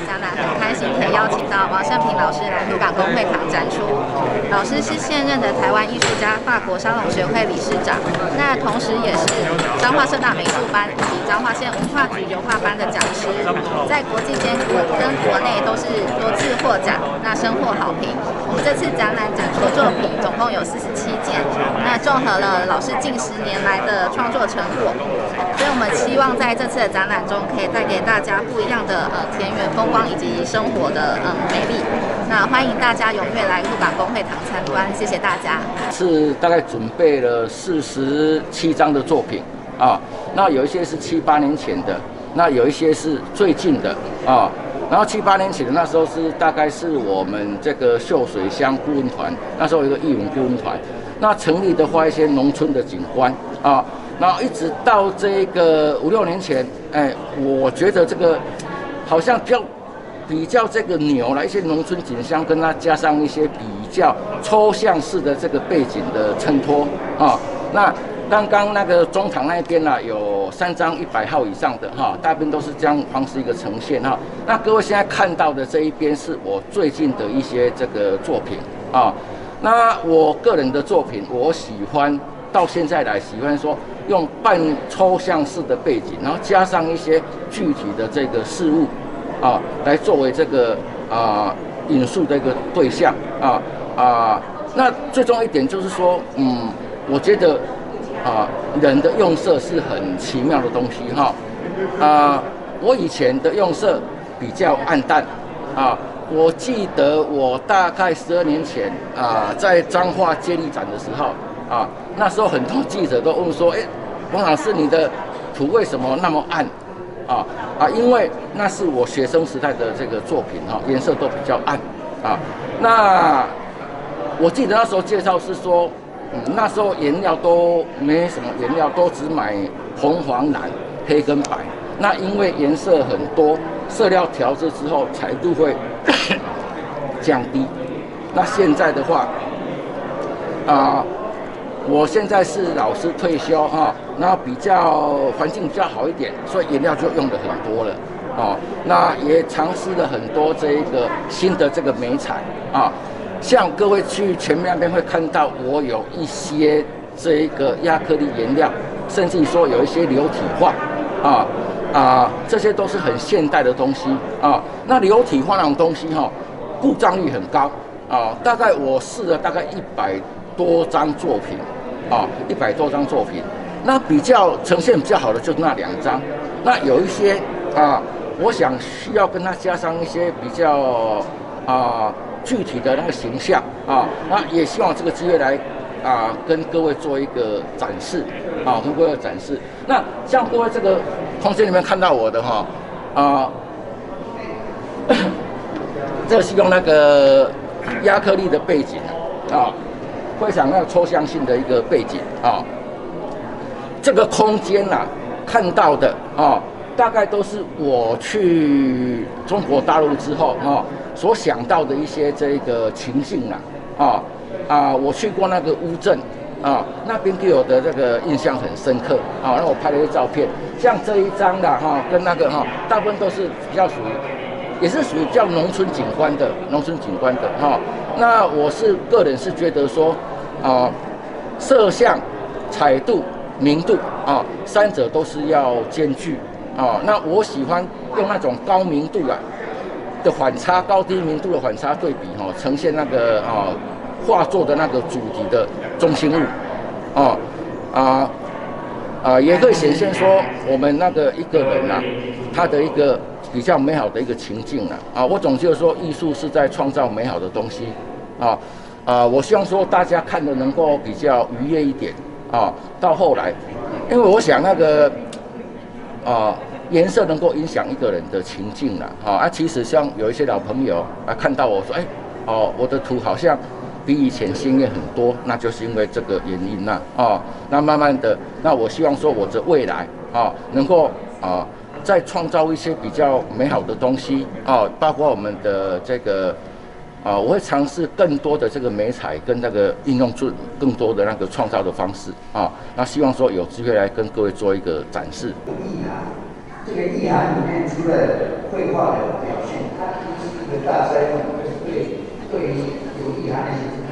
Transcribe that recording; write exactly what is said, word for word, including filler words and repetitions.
展览，很开心可以邀请到王胜平老师来鹿港公会堂展出。老师是现任的台湾艺术家法国沙龙学会理事长，那同时也是彰化社大美术班以及彰化县文化局油画班的讲师，在国际间跟国内都是多次获奖，那深获好评。我们这次展览展出的作品总共有四十七件，那综合了老师近十年来的创作成果，所以我们希望在这次的展览中可以带给大家不一样的呃田园风光以及生活的嗯美丽。那欢迎大家踊跃来鹿港公会堂参观，谢谢大家。 是大概准备了四十七张的作品啊，那有一些是七八年前的，那有一些是最近的啊。然后七八年前的那时候是大概是我们这个秀水乡顾问团，那时候有一个艺文顾问团，那成立的话一些农村的景观啊，然后一直到这个五六年前，哎，我觉得这个好像比较比较这个牛了，一些农村景象跟它加上一些比较抽象式的这个背景的衬托啊，那。刚刚那个中堂那边呢、啊，有三张一百号以上的哈，大部分都是这样方式一个呈现哈。那各位现在看到的这一边是我最近的一些这个作品啊。那我个人的作品，我喜欢到现在来喜欢说用半抽象式的背景，然后加上一些具体的这个事物啊，来作为这个啊引述的一个对象啊啊。那最重要一点就是说，嗯，我觉得。啊，人的用色是很奇妙的东西哈。啊，我以前的用色比较暗淡啊。我记得我大概十二年前啊，在彰化接力展的时候啊，那时候很多记者都问说：“哎，王老师，你的图为什么那么暗？”啊啊，因为那是我学生时代的这个作品哈，颜色都比较暗啊。那我记得那时候介绍是说。嗯，那时候颜料都没什么颜料，都只买红、黄、蓝、黑跟白。那因为颜色很多，色料调制之后彩度会降低。那现在的话，啊、呃，我现在是老师退休哈，那比较环境比较好一点，所以颜料就用的很多了啊。那也尝试了很多这一个新的这个媒材啊。像各位去前面那边会看到，我有一些这一个亚克力颜料，甚至说有一些流体画，啊啊，这些都是很现代的东西啊。那流体画那种东西哈、哦，故障率很高啊。大概我试了大概一百多张作品，啊，一百多张作品。那比较呈现比较好的就是那两张，那有一些啊，我想需要跟它加上一些比较啊。具体的那个形象啊，那也希望这个机会来啊，跟各位做一个展示啊，跟各位展示。那像各位这个空间里面看到我的哈啊，这是用那个亚克力的背景啊，非常那个抽象性的一个背景啊。这个空间呐、啊，看到的啊，大概都是我去中国大陆之后啊。所想到的一些这个情境啊，啊啊，我去过那个乌镇啊，那边给我的这个印象很深刻啊。那我拍了一些照片，像这一张的哈，跟那个哈，大部分都是比较属于，也是属于比较农村景观的农村景观的哈。那我是个人是觉得说，啊，色相、彩度、明度啊，三者都是要兼具啊。那我喜欢用那种高明度啊。的反差，高低明度的反差对比哈、哦，呈现那个啊画作的那个主题的中心物，啊啊啊，也可以显现说我们那个一个人啊，他的一个比较美好的一个情境啊啊，我总觉得说艺术是在创造美好的东西啊啊，我希望说大家看的能够比较愉悦一点啊，到后来，因为我想那个啊。颜色能够影响一个人的情境了，啊，啊，其实像有一些老朋友啊，看到我说，哎，哦，我的图好像比以前鲜艳很多，那就是因为这个原因呐，啊，那慢慢的，那我希望说我的未来啊，能够啊，再创造一些比较美好的东西啊，包括我们的这个啊，我会尝试更多的这个媒材跟那个应用出更多的那个创造的方式啊，那希望说有机会来跟各位做一个展示。 这个意涵里面除了绘画的表现，它就是一个大灾问，对对于有意涵的写作。